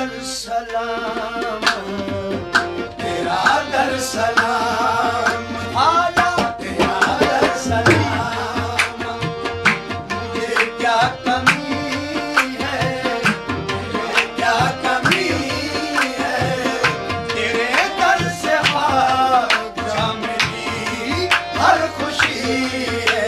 दर सलाम, तेरा दर सलाम, आया तेरा दर सलाम। मुझे क्या कमी है, मुझे क्या कमी है, तेरे दर से ख्वाजा मिली हर खुशी है।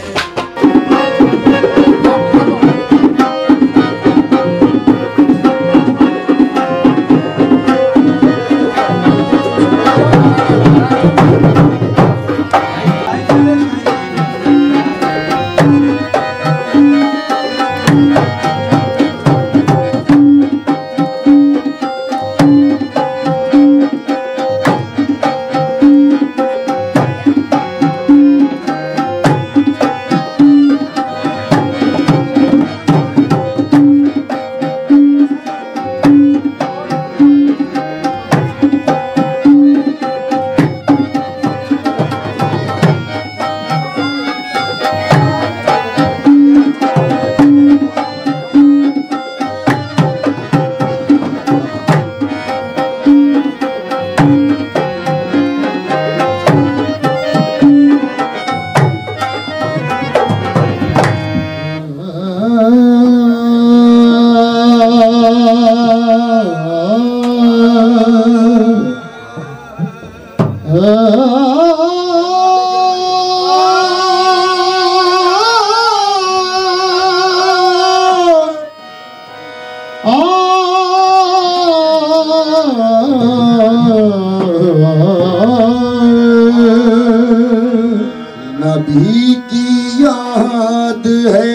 नबी की याद है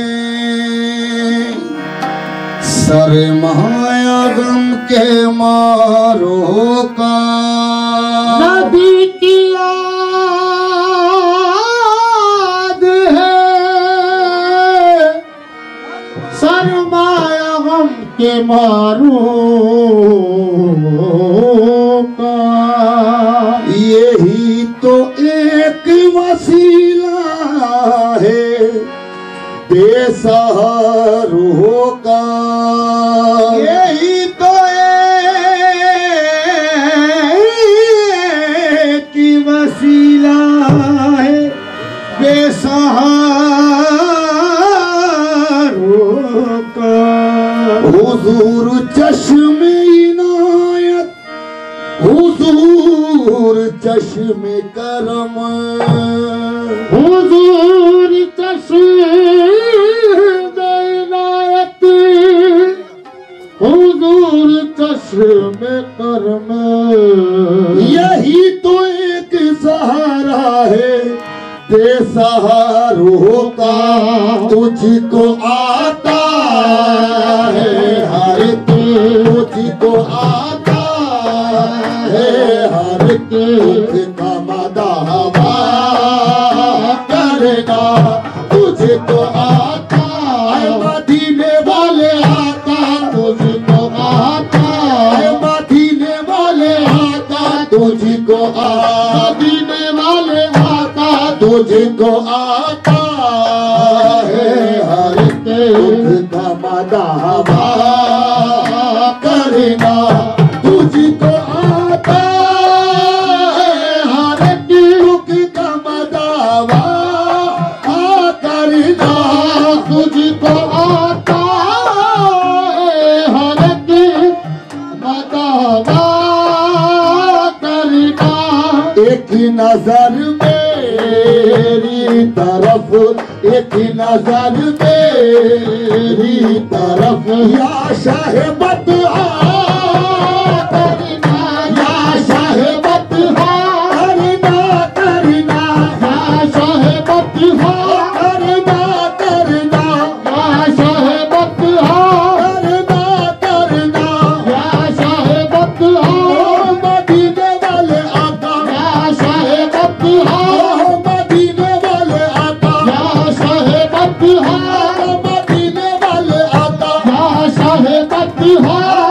सरमाया गम के मारों का। नबी की याद है सरमाया गम के मारों का। यही तो एक वसीला है बेसहारों का। यही तो एक वसीला है बेसहारों का। हुजूर चश्मे इनायत, हुजूर चश्मे करम, हुजूर चश्मे इनायत, हुजूर चश्मे करम। यही तो एक सहारा है बेसहारों का। तुझको आता है हर तुझको आता है हर दुख का मदावा करेगा। तुझको आता है मदीने वाले आता, तुझको आता है मदीने वाले आता, तुझको मदीने वाले आता, तुझको आता है हर दुख का मदावा करना। तुझको आता है हर दुख का मदावा करना। तुझको आता है हर मदावा करना। एक नजर मेरी तरफ, एक नजर मेरी तरफ, या शाह बतहा करना, या शाह बतहा करना करना, या शाह बतहा करना करना, या शाह बतहा करना करना। या शाह बतहा मदीने वाले आका, या शाह बतहा मदीने वाले आका, या शाह बतहा मदीने वाले आका। या शाह बतहा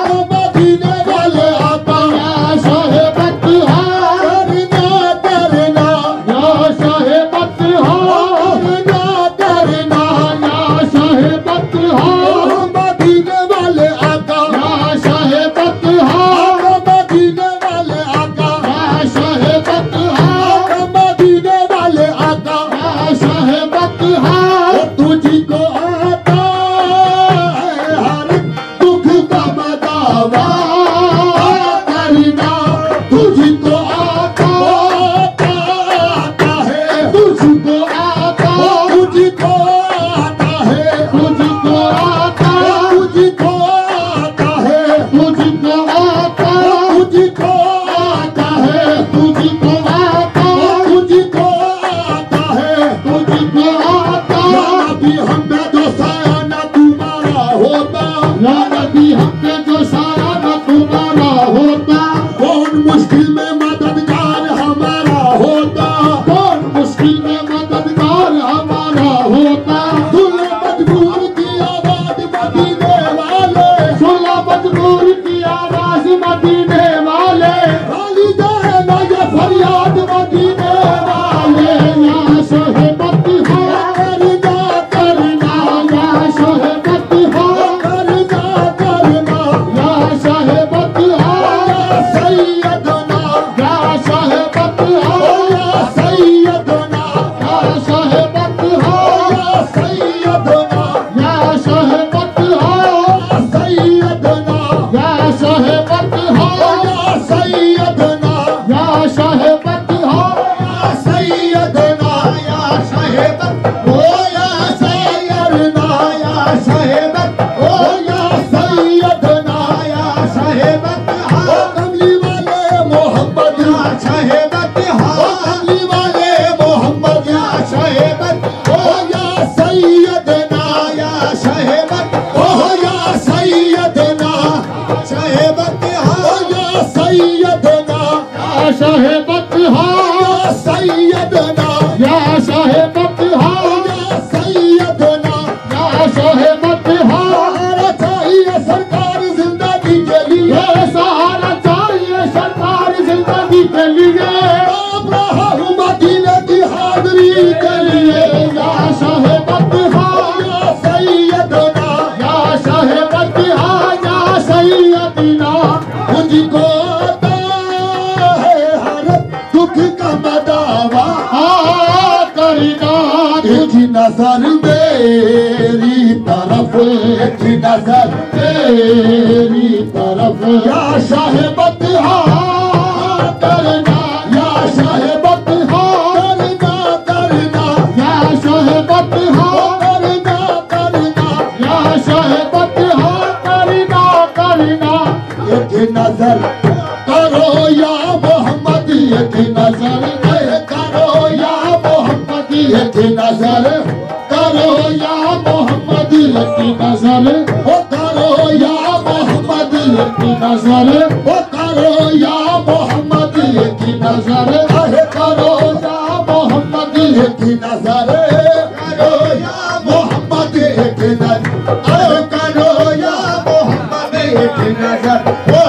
तेरी तरफ एक नजर तेरी तरफ या शाह बतहा करना या शाह बतहा करना करना या शाह बतहा करना करना या शाह बतहा करना करना एक नजर करो या मोहम्मद एक नजर करो या मोहम्मद एक नजर करो या मोहम्मद एक नजर ओ करो या मोहम्मद एक नजर ओ करो या मोहम्मद एक नजर करो या मोहम्मद एक नजर करो या मोहम्मद एक नजर करो या मोहम्मद एक नजर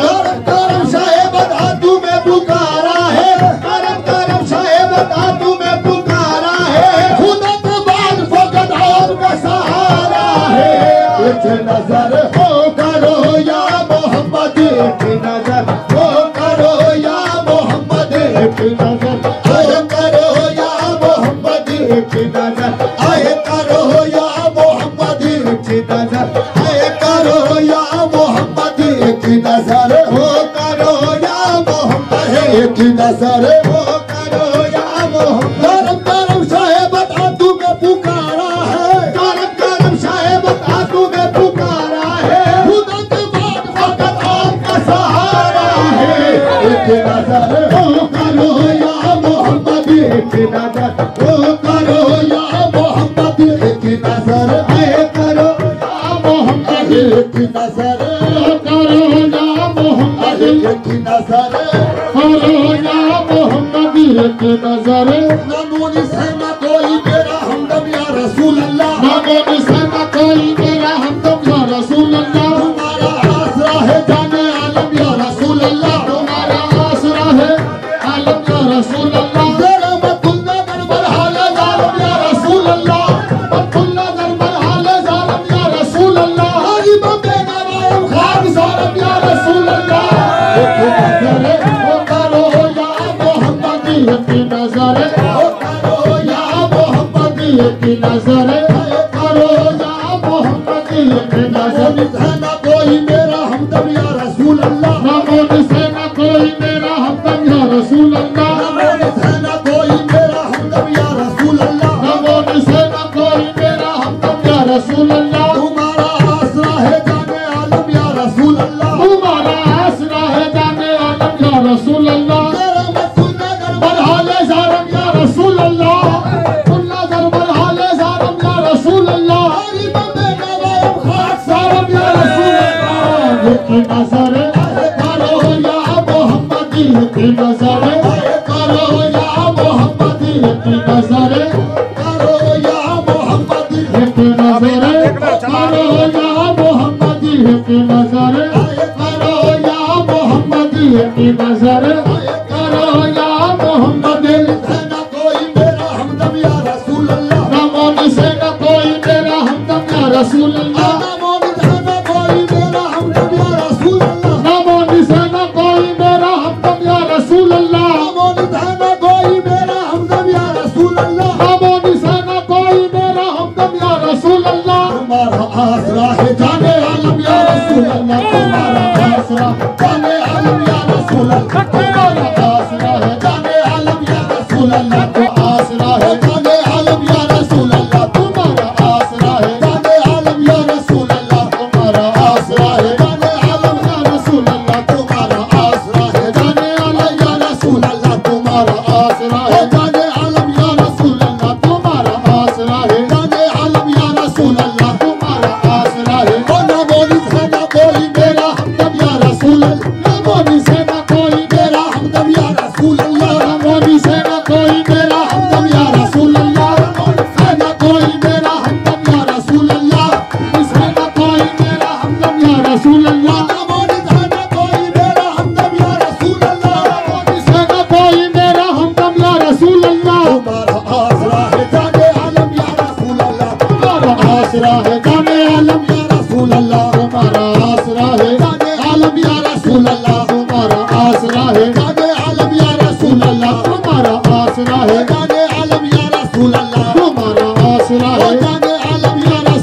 करम साहेब धातु में पुकारा है करम करम साहेब धातु में पुकारा है खुदा के बाद फकत आपका सहारा है एक नजर हो करो या मोहम्मद एक नजर हो करो या मोहम्मद एक नजर हो करो या मोहम्मद एक नजर आए करो या मोहम्मद एक नजर आए करो या मोहम्मद एक नजर हो करो या मोहम्मद एक नजर हो करो या मोहम्मद करम साहेब धातु में पुकारा है करम साहेब धातु में पुकारा है खुदा के बाद फकत आपका सहारा है एक नजर हो करो या मोहम्मद एक नजर हो करो या मोहम्मद एक नजर आए करो या मोहम्मद एक नजर करो या मोहम्मद एक नजर करो या मोहम्मद एक नजर नमूनी से न कोई मेरा हमदम या रसूल अल्लाह नमूनी से न कोई मेरा हमदम या रसूल अल्लाह तुम्हारा आसरा है जाने आलम या रसूल अल्लाह तुम्हारा आसरा है आलम या रसूल अल्लाह तेरा मकुल्ला दरबार हाले जालम या रसूल अल्लाह मकुल्ला दरबार हाले जालम या रसूल अल्लाह हाजी बंदे नारायण खान जालम या रसूल अल्लाह एक नजर ओ करो या मोहम्मद एक नजर ओ करो या मोहम्मद एक नजर करो या मोहम्मद एक नजर न कोई मेरा हमदम या रसूल अल्लाह नमोन से न कोई मेरा हमदम या रसूल अल्लाह नमोन से न कोई मेरा हमदम या रसूल अल्लाह नमोन से न कोई मेरा हमदम या रसूल अल्लाह तुम्हारा आसरा है जाने आलम या रसूल अल्लाह तुम्हारा आसरा है जाने आलम या रसूल अल्लाह तेरा मकुल्ला दरबार हाले जालम या रसूल अल्लाह कुल्ला दरबार हाले जालम या रसूल अल्लाह हरी बंदे नारायण खास जालम या रसूल अल्लाह एक नजर करो या मोहम्मद एक नजर करो या मोहम्मद एक नजर करो या मोहम्मद एक नजर करो या मोहम्मद एक नजर करो या मोहम्मद एक नजर करो या मोहम्मद न कोई मेरा हमदम या रसूल अल्लाह नमोन से न कोई मेरा हमदम या रसूल अल्लाह नमोन से न कोई मेरा हमदम या रसूल अल्लाह नमोन से न कोई मेरा हमदम या रसूल अल्लाह नमोन से न कोई मेरा हमदम या रसूल अल्लाह नमोन से न कोई मेरा हमदम या रसूल अल्लाह तुम्हारा आसरा है जाने आलम या रसूल अल्लाह तुम्हारा आसरा जाने आलम या रसूल अल्लाह तुम्हारा आसरा है जाने आलम या रसूल अल्लाह तो आसरा है जाने आलम या रसूल अल्लाह तुम्हारा आसरा है जाने आलम या रसूल अल्लाह तुम्हारा आसरा है जाने आलम या रसूल अल्लाह तुम्हारा आसरा है जाने आलम या रसूल अल्लाह तुम्हारा आसरा है जाने आलम या रसूल अल्लाह तुम्हारा आसरा है जाने आलम या रसूल अल्लाह तुम्हारा आसरा है ओ नमोनी से न कोई मेरा हमदम या रसूल अल्लाह नमोनी से न कोई मेरा हमदम या रसूल अल्लाह नमोनी से न कोई मेरा हमदम या रसूल अल्लाह नमोनी से न कोई मेरा हमदम या रसूल अल्लाह इससे न कोई मेरा हमदम या रसूल अल्लाह नमोनी से न कोई मेरा हमदम या रसूल अल्लाह नमोनी से न कोई मेरा हमदम या रसूल अल्लाह तुम्हारा आसरा है जाने आलम या रसूल अल्लाह तुम्हारा आसरा है जाने आलम या रसूल अल्लाह तुम्हारा आसरा है जाने आलम या रसूल अल्लाह तुम्हारा आसरा है जाने आलम या रसूल अल्लाह तुम्हारा आसरा है जाने आलम या रसूल अल्लाह तुम्हारा आसरा है जाने आलम या रसूल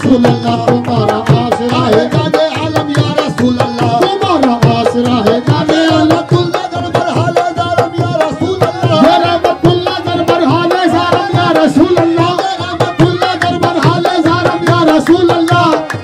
रसूल अल्लाह तुम्हारा आसरा है जाने आलम या रसूल अल्लाह तुम्हारा आसरा है जाने आलम रहमतुल्लाह जारम या रसूल अल्लाह रहमतुल्लाह जारम या रसूल अल्लाह रहमतुल्लाह जारम या रसूल अल्लाह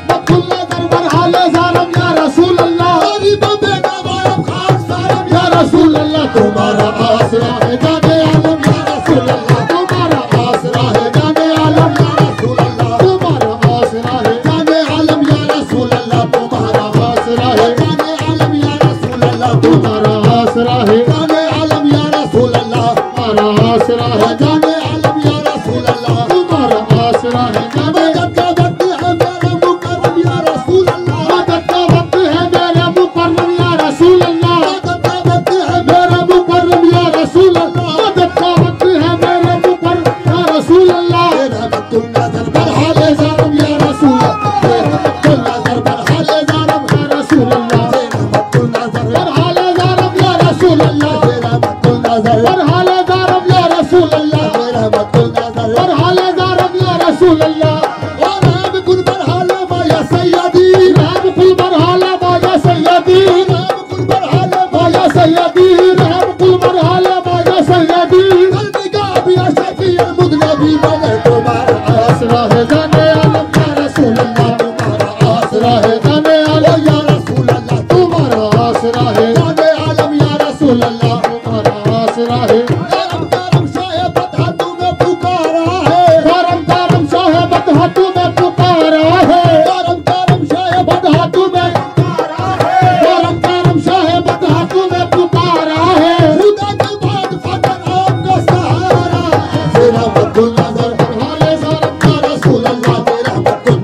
रहमतुल्लाह जारम या रसूल अल्लाह गरीब बेटा बाप खास जारम या रसूल अल्लाह तुम्हारा आसरा है जाने आलम या रसूल अल्लाह तुम्हारा आसरा है जाने आलम या रसूल अल्लाह तुम्हारा आसरा है जाने आलम या रसूल अल्लाह तुम्हारा आसरा है जाने आलम या रसूल अल्लाह तुम्हारा आसरा है जाने आलम या रसूल अल्लाह तुम्हारा आसरा है जाने आलम या रसूल अल्लाह तुम्हारा आसरा है जाने मदद का वक्त है मेरा मुकर्रम या रसूल अल्लाह मदद का वक्त है मेरा मुकर्रम या रसूल अल्लाह मदद का वक्त है मेरा मुकर्रम या रसूल अल्लाह मदद का वक्त है मेरा मुकर्रम या रसूल अल्लाह रहमतुल नजर पर हाले जारम या रसूल रहमतुल नजर पर हाले जारम या रसूल अल्लाह रहमतुल नजर पर हाले जारम या रसूल अल्लाह रहमतुल नजर पर हाले जारम या रसूल अल्लाह रहमतुल नजर पर हाले जारम या रसूल अल्लाह और राम कुल पर हाले माया सैयदी राम कुल पर हाले माया सैयदी राम कुल पर हाले माया सैयदी राम कुल पर हाले माया सैयदी गलती का भी शफी मुदनबी बने तुम्हारा आसरा है जाने आलम या रसूल अल्लाह तुम्हारा आसरा है जाने आलम या रसूल अल्लाह तुम्हारा आसरा है जाने आलम या रसूल अल्लाह तुम्हारा आसरा है करम करम साहिब हाथों में पुकारा है करम करम साहिब हाथों में पुकारा है करम करम साहिब हाथों में पुकारा है करम करम साहिब हाथों में पुकारा है खुदा के बाद फकर आपका सहारा रहमतुल नजर पर हाले जारम या रसूल अल्लाह रहमतुल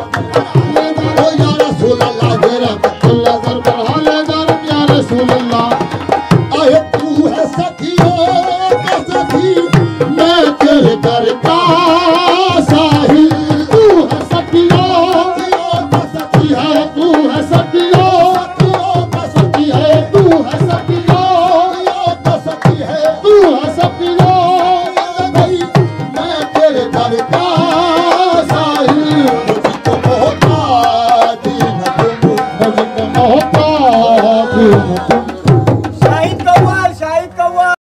या रसूल अल्लाह रहमतुल नजर पर हाले जारम या रसूल अल्लाह